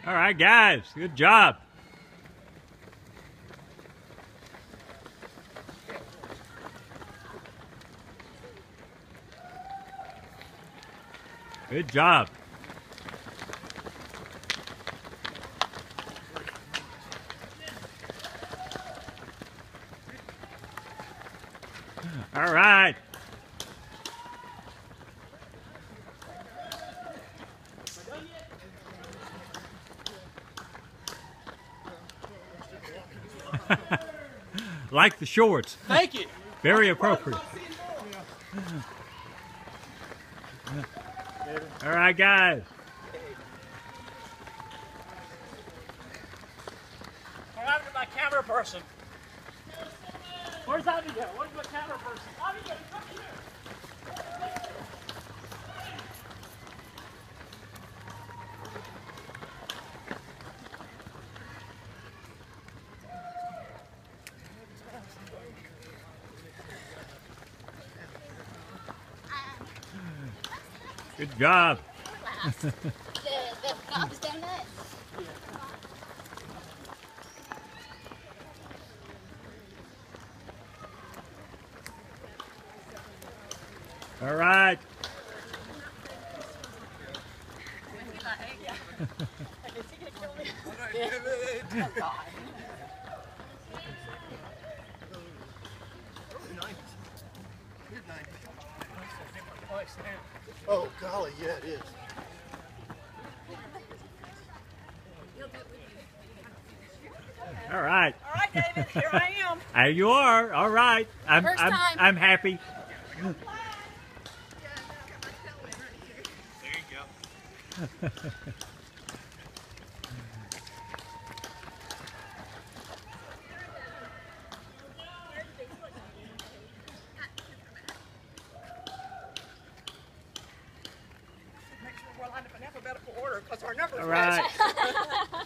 All right, guys, good job. Good job. All right. Like the shorts. Thank you. Very appropriate. All right, guys. What happened to my camera person? Where's Abigail? Where's my camera person? Abigail, come here. Good job. the Bob's Donuts. All right. Oh, golly, yeah, it is. All right. All right, David, here I am. There you are. All right. First time. I'm happy. There you go. Make sure we're lined up in alphabetical order because our numbers All match. right.